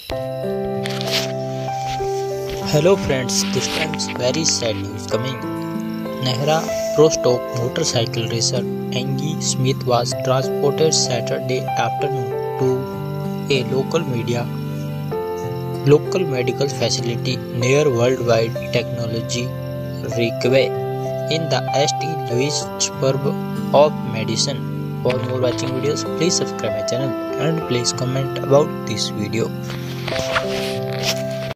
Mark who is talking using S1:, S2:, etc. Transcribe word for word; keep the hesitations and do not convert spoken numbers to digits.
S1: Hello friends, this time is very sad news coming. Nehra Pro Stock motorcycle racer Angie Smith was transported Saturday afternoon to a local media local medical facility near Worldwide Technology Requay in the S T Louis suburb of Madison. For more watching videos, please subscribe my channel and please comment about this video.